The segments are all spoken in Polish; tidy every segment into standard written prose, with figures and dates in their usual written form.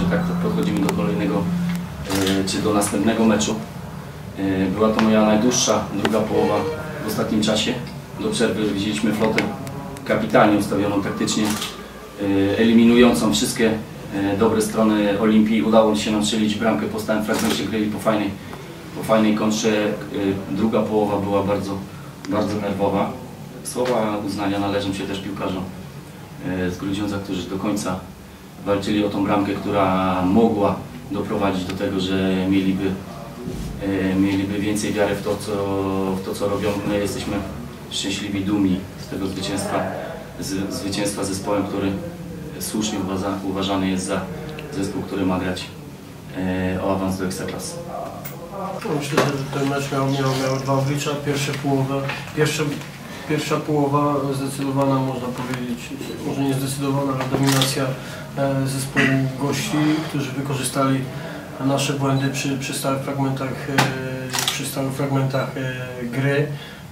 tak podchodzimy do kolejnego czy do następnego meczu. Była to moja najdłuższa druga połowa w ostatnim czasie. Do przerwy widzieliśmy flotę kapitalnie ustawioną taktycznie, eliminującą wszystkie dobre strony Olimpii. Udało się nam strzelić bramkę po stałym fragmencie gry i po fajnej kontrze. Druga połowa była bardzo nerwowa. Słowa uznania należą się też piłkarzom z Grudziądza, którzy do końca walczyli o tą bramkę, która mogła doprowadzić do tego, że mieliby więcej wiary w to, co robią. My jesteśmy szczęśliwi, dumni z tego zwycięstwa zespołem, który słusznie uważany jest za zespół, który ma grać o awans do Ekstraklasy. Myślę, że ten mecz miał dwa oblicza. Pierwsza połowa zdecydowana, można powiedzieć, może nie zdecydowana, ale dominacja zespołu gości, którzy wykorzystali nasze błędy przy stałych fragmentach gry.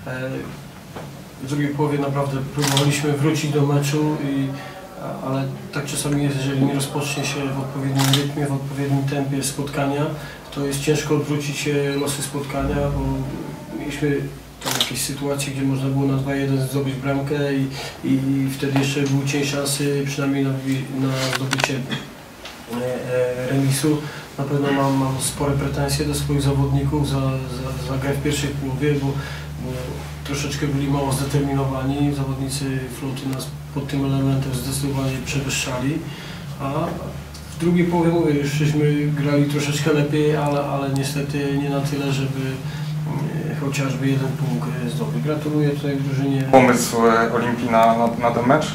W drugiej połowie naprawdę próbowaliśmy wrócić do meczu, ale tak czasami jest, jeżeli nie rozpocznie się w odpowiednim rytmie, w odpowiednim tempie spotkania, to jest ciężko odwrócić losy spotkania, bo mieliśmy tam jakieś sytuacje, gdzie można było na 2-1 zdobyć bramkę i wtedy jeszcze był cień szansy, przynajmniej na zdobycie remisu. Na pewno mam spore pretensje do swoich zawodników za grę w pierwszej połowie, bo troszeczkę byli mało zdeterminowani. Zawodnicy floty nas pod tym elementem zdecydowanie przewyższali, a w drugiej połowie, mówię, już żeśmy grali troszeczkę lepiej, ale niestety nie na tyle, żeby chociażby jeden punkt zdobyć. Gratuluję tutaj drużynie. Pomysł Olimpii na ten mecz?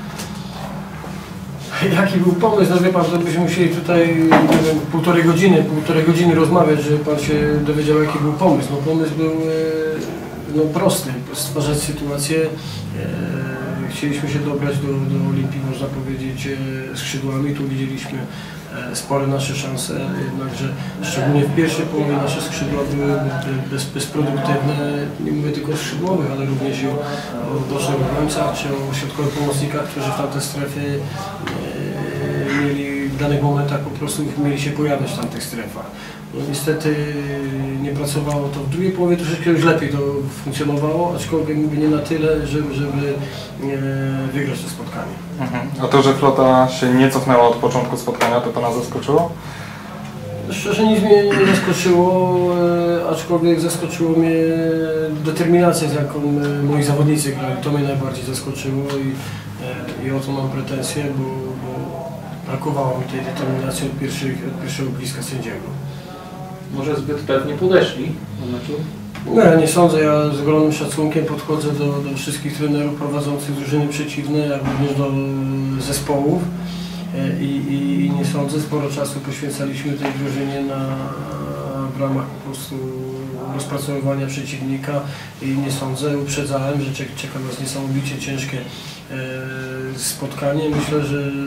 Jaki był pomysł? No wie pan, to byśmy musieli tutaj, nie wiem, półtorej godziny rozmawiać, żeby pan się dowiedział, jaki był pomysł. No pomysł był prosty, stwarzać sytuację. Chcieliśmy się dobrać do Olimpii, można powiedzieć, skrzydłami. Tu widzieliśmy spore nasze szanse, jednakże szczególnie w pierwszej połowie nasze skrzydła były bezproduktywne. Nie mówię tylko o skrzydłowych, ale również i o bocznych obrońcach czy o środkowych pomocnikach, którzy w tamtej strefie mieli w danych momentach po prostu mieli się pojawiać w tamtych strefach. No, niestety nie pracowało to. W drugiej połowie troszeczkę już lepiej to funkcjonowało, aczkolwiek mówię nie na tyle, żeby wygrać to spotkanie. A to, że flota się nie cofnęła od początku spotkania, to pana zaskoczyło? Szczerze nic mnie nie zaskoczyło, aczkolwiek zaskoczyło mnie determinacja, z jaką moi zawodnicy grali. To mnie najbardziej zaskoczyło i o to mam pretensje, bo brakowało mi tej determinacji od pierwszego bliska sędziego. Może zbyt pewnie podeszli do meczu? Nie sądzę. Ja z ogromnym szacunkiem podchodzę do wszystkich trenerów prowadzących drużyny przeciwne, jak również do zespołów i nie sądzę. Sporo czasu poświęcaliśmy tej drużynie w ramach po prostu rozpracowywania przeciwnika i nie sądzę. Uprzedzałem, że czeka nas niesamowicie ciężkie spotkanie. Myślę,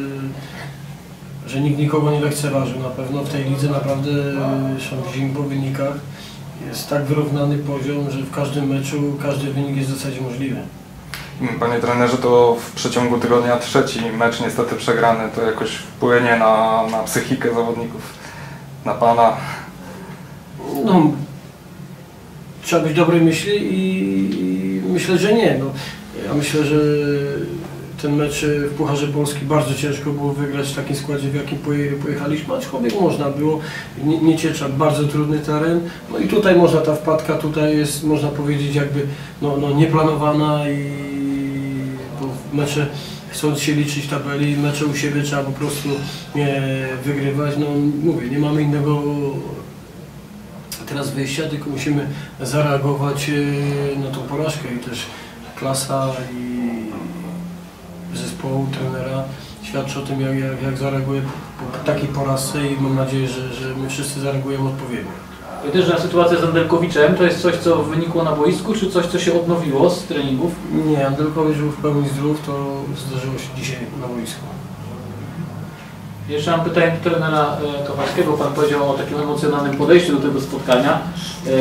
że nikt nikogo nie lekceważył. Na pewno w tej lidze naprawdę, widzimy po wynikach, jest tak wyrównany poziom, że w każdym meczu każdy wynik jest w zasadzie możliwy. Panie trenerze, to w przeciągu tygodnia trzeci mecz niestety przegrany, to jakoś wpłynie na psychikę zawodników, na pana? No, trzeba być dobrej myśli i myślę, że nie. No, ja myślę, że ten mecz w Pucharze Polski bardzo ciężko było wygrać w takim składzie, w jakim pojechaliśmy, aczkolwiek można było. Nieciecza, bardzo trudny teren. No i tutaj można, ta wpadka tutaj jest, można powiedzieć, jakby nieplanowana bo mecze, chcąc się liczyć tabeli, mecze u siebie trzeba po prostu wygrywać. No mówię, nie mamy innego teraz wyjścia, tylko musimy zareagować na tą porażkę i też klasa i zespołu, trenera świadczy o tym, jak zareaguje po takiej porażce i mam nadzieję, że my wszyscy zareagujemy odpowiednio. Też na sytuację z Andelkowiczem, to jest coś, co wynikło na boisku, czy coś, co się odnowiło z treningów? Nie, Andelkowicz był w pełni zdrów, to zdarzyło się dzisiaj na boisku. Jeszcze mam pytanie do trenera Kowalskiego. Pan powiedział o takim emocjonalnym podejściu do tego spotkania.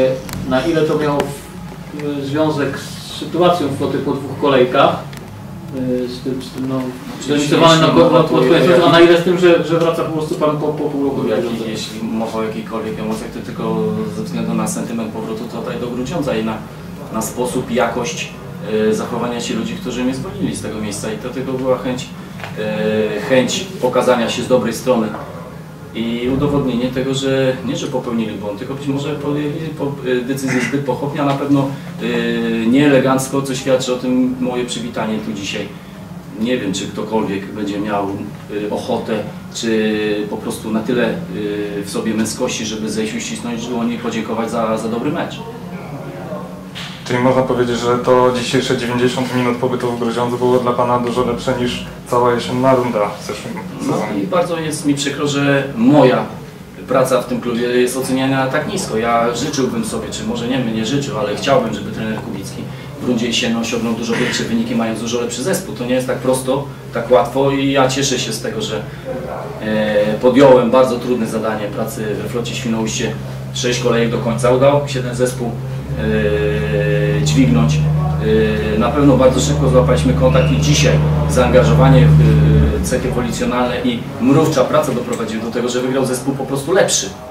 Na ile to miało związek z sytuacją floty po dwóch kolejkach? z tym no, zrealizowany na koniec, a na ile z tym, że wraca po prostu Pan po pół roku? Jeśli mowa o jakichkolwiek emocjach, to tylko ze względu na sentyment powrotu tutaj do Grudziądza i na sposób, jakość zachowania się ludzi, którzy mnie zwolnili z tego miejsca i to tylko była chęć pokazania się z dobrej strony i udowodnienie tego, że nie, że popełnili błąd, tylko być może podjęli decyzję zbyt pochopnie, a na pewno nieelegancko, co świadczy o tym moje przywitanie tu dzisiaj. Nie wiem, czy ktokolwiek będzie miał ochotę, czy po prostu na tyle w sobie męskości, żeby zejść, uścisnąć dłoń i podziękować za dobry mecz. Czyli można powiedzieć, że to dzisiejsze 90 minut pobytu w Grudziądzu było dla Pana dużo lepsze niż cała jesienna runda w zeszłym sezonie. No i bardzo jest mi przykro, że moja praca w tym klubie jest oceniana tak nisko. Ja życzyłbym sobie, czy może nie życzył, ale chciałbym, żeby trener Kubicki w rundzie jesiennej osiągnął dużo większe wyniki, mając dużo lepszy zespół. To nie jest tak prosto, tak łatwo i ja cieszę się z tego, że podjąłem bardzo trudne zadanie pracy we flocie Świnoujście. 6 kolejek do końca udało mi się ten zespół dźwignąć. Na pewno bardzo szybko złapaliśmy kontakt i dzisiaj zaangażowanie w cechy wolicjonalne i mrówcza praca doprowadziły do tego, że wygrał zespół po prostu lepszy.